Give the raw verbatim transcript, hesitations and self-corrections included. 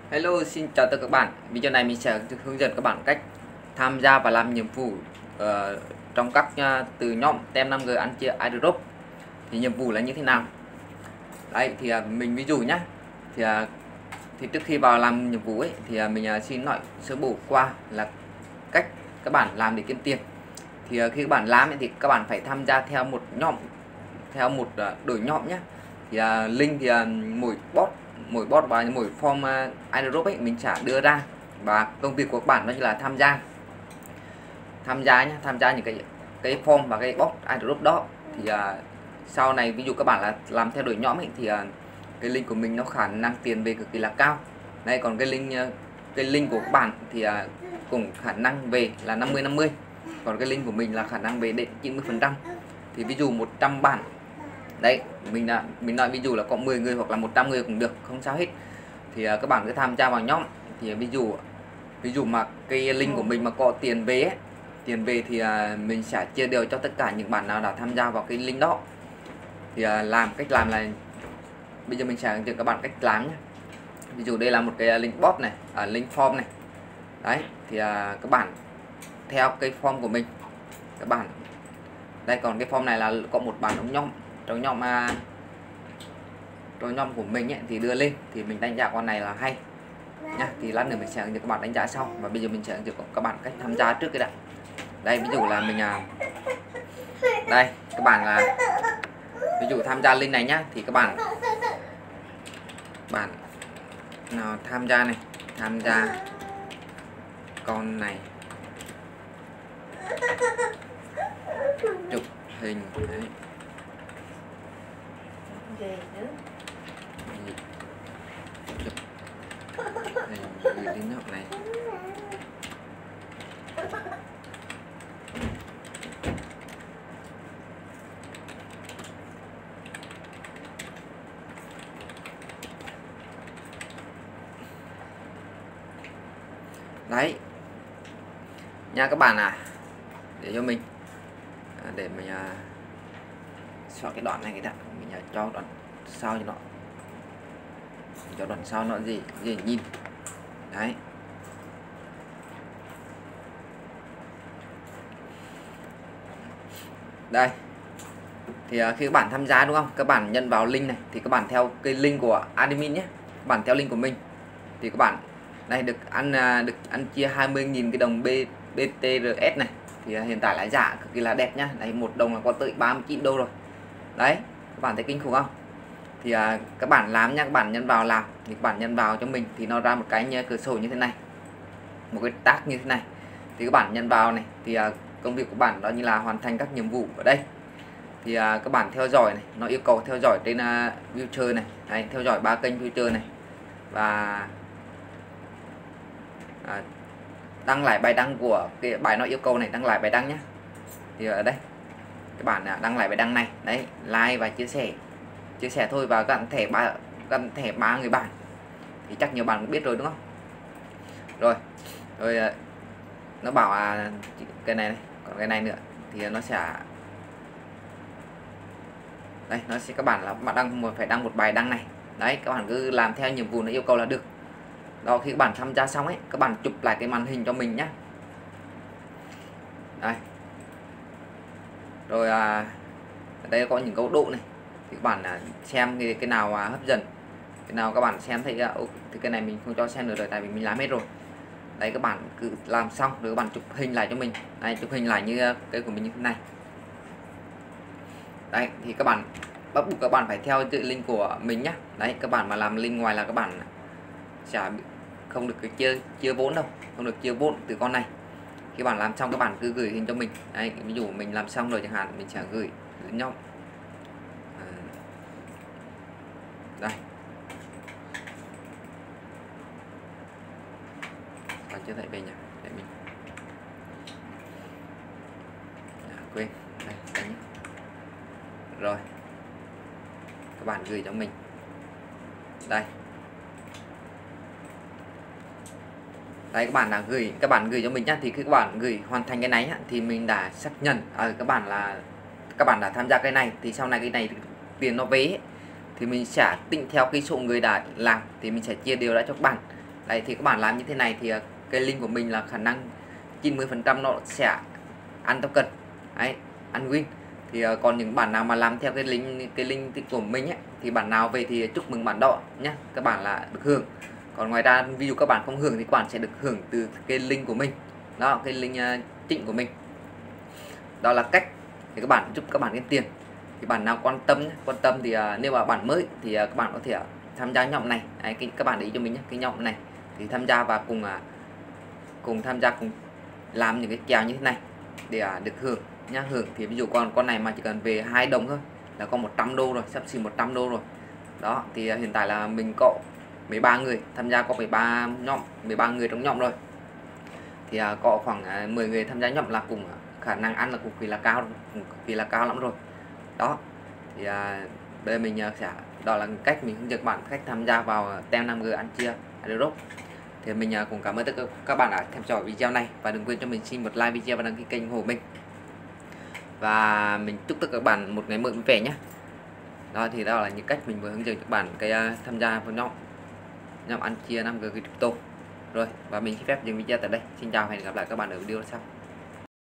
Hello, xin chào tất cả các bạn. Video này mình sẽ hướng dẫn các bạn cách tham gia và làm nhiệm vụ uh, trong các uh, từ nhóm tem năm G ăn chia airdrop. Thì nhiệm vụ là như thế nào? Đấy thì uh, mình ví dụ nhé. Thì uh, thì trước khi vào làm nhiệm vụ ấy thì uh, mình uh, xin nói sơ bộ qua là cách các bạn làm để kiếm tiền. Thì uh, khi các bạn làm ấy, thì các bạn phải tham gia theo một nhóm, theo một uh, đội nhóm nhé. Thì uh, link thì uh, mỗi bot mỗi bot và mỗi form uh, airdrop ấy mình sẽ đưa ra, và công việc của các bạn đó là tham gia tham gia nhé tham gia những cái cái form và cái bot airdrop đó. Thì uh, sau này ví dụ các bạn là làm theo đội nhóm ấy, thì uh, cái link của mình nó khả năng tiền về cực kỳ là cao. Đây còn cái link uh, cái link của các bạn thì uh, cũng khả năng về là năm mươi năm mươi, còn cái link của mình là khả năng về đến chín mươi phần trăm. Thì ví dụ một trăm bạn đấy, mình là mình nói ví dụ là có mười người hoặc là một trăm người cũng được, không sao hết. Thì uh, các bạn cứ tham gia vào nhóm. Thì ví dụ ví dụ mà cái link của mình mà có tiền về ấy, tiền về thì uh, mình sẽ chia đều cho tất cả những bạn nào đã tham gia vào cái link đó. Thì uh, làm cách làm là bây giờ mình sẽ hướng dẫn các bạn cách làm nhé. Ví dụ đây là một cái link bot này, à, link form này. Đấy thì uh, các bạn theo cái form của mình, các bạn đây, còn cái form này là có một bạn trong nhóm trong nhóm uh, trong nhóm của mình ấy, thì đưa lên thì mình đánh giá con này là hay nha. Thì lát nữa mình sẽ hướng dẫn các bạn đánh giá sau, và bây giờ mình sẽ hướng dẫn các bạn cách tham gia trước cái đã. Đây ví dụ là mình à, đây các bạn là ví dụ tham gia link này nhá, thì các bạn bạn nào tham gia này, tham gia con này, chụp hình đấy. Chụp hình gửi đến nhóm này. Đấy nha các bạn à, để cho mình à, để mình à, chọn cái đoạn này cái đã, mình à, cho đoạn sau cho nó cho đoạn sau nó gì gì nhìn đấy. Đây thì à, khi các bạn tham gia đúng không, các bạn nhận vào link này thì các bạn theo cái link của admin nhé, các bạn theo link của mình thì các bạn đây được ăn à, được ăn chia hai mươi nghìn cái đồng B, bê tê rờ ét này. Thì à, hiện tại là giá cực kỳ là đẹp nhá. Đấy, một đồng là có tới ba mươi chín đô rồi. Đấy các bạn thấy kinh khủng không? Thì à, các bạn làm nha, các bạn nhân vào làm thì các bạn nhân vào cho mình thì nó ra một cái như cửa sổ như thế này, một cái tag như thế này. Thì các bạn nhân vào này thì à, công việc của bạn đó như là hoàn thành các nhiệm vụ ở đây. Thì à, các bạn theo dõi này, nó yêu cầu theo dõi trên uh, viewer này. Đấy, theo dõi ba kênh viewer này, và à, đăng lại bài đăng của cái bài nó yêu cầu này, đăng lại bài đăng nhé. Thì ở đây các bạn à, đăng lại bài đăng này đấy, like và chia sẻ chia sẻ thôi, và gắn thẻ ba gắn thẻ ba người bạn thì chắc nhiều bạn cũng biết rồi đúng không? Rồi rồi à, nó bảo à, cái này, này còn cái này nữa thì nó sẽ đây, nó sẽ các bạn là bạn đăng một phải đăng một bài đăng này đấy, các bạn cứ làm theo nhiệm vụ nó yêu cầu là được. Đó, khi các bạn tham gia xong ấy, các bạn chụp lại cái màn hình cho mình nhé. Đây rồi à, ở đây có những câu độ này thì các bạn à, xem cái, cái nào à, hấp dẫn, cái nào các bạn xem thấy à, thì cái này mình không cho xem nữa rồi, tại vì mình làm hết rồi. Đấy các bạn cứ làm xong rồi các bạn chụp hình lại cho mình. Đây, chụp hình lại như cái của mình như thế này. Đấy thì các bạn bắt buộc các bạn phải theo tự link của mình nhé. Đấy, các bạn mà làm link ngoài là các bạn sẽ không được cái chia chia vốn đâu, không được chia vốn từ con này. Khi bạn làm xong các bạn cứ gửi hình cho mình. Đấy, ví dụ mình làm xong rồi chẳng hạn, mình sẽ gửi đến nhóm à, đây còn chưa thấy về nhỉ, để mình à, quên đây, đây nhé. Rồi các bạn gửi cho mình đây. Đấy các bạn đã gửi các bạn gửi cho mình nhá. Thì khi các bạn gửi hoàn thành cái này thì mình đã xác nhận à, các bạn là các bạn đã tham gia cái này, thì sau này cái này tiền nó về thì mình sẽ tính theo cái số người đã làm thì mình sẽ chia đều ra cho các bạn. Đấy thì các bạn làm như thế này thì cái link của mình là khả năng chín mươi phần trăm nó sẽ ăn token, đấy, ăn win. Thì uh, còn những bạn nào mà làm theo cái link cái link của mình ấy, thì bạn nào về thì chúc mừng bạn đó nhé, các bạn là được hưởng. Còn ngoài ra ví dụ các bạn không hưởng thì các bạn sẽ được hưởng từ cái link của mình đó, cái link uh, chính của mình. Đó là cách thì các bạn giúp các bạn kiếm tiền. Thì bạn nào quan tâm quan tâm thì uh, nếu mà bạn mới thì uh, các bạn có thể uh, tham gia nhóm này. Đấy, cái, các bạn để ý cho mình nhé, cái nhóm này thì tham gia và cùng uh, cùng tham gia cùng làm những cái kèo như thế này để uh, được hưởng nhá. Hưởng thì ví dụ con con này mà chỉ cần về hai đồng thôi là có một trăm đô rồi, sắp xỉ một trăm đô rồi. Đó thì uh, hiện tại là mình có mười ba người tham gia, có mười ba nhóm, mười ba người trong nhóm rồi. Thì uh, có khoảng uh, mười người tham gia nhóm là cùng uh, khả năng ăn là cực kỳ là cao, cực kỳ là cao lắm rồi. Đó thì uh, bây giờ mình uh, sẽ đó là cách mình hướng dẫn bạn cách tham gia vào tem năm G ăn chia airdrop. Thì mình uh, cũng cảm ơn tất cả các bạn đã theo dõi video này, và đừng quên cho mình xin một like video và đăng ký kênh ủng hộ mình. Và mình chúc tất cả các bạn một ngày mới vui vẻ nhé. Đó thì đó là những cách mình vừa hướng dẫn các bạn cái uh, tham gia vào nhóm nhóm ăn chia năm G crypto rồi. Và mình xin phép dừng video tại đây. Xin chào và hẹn gặp lại các bạn ở video sau.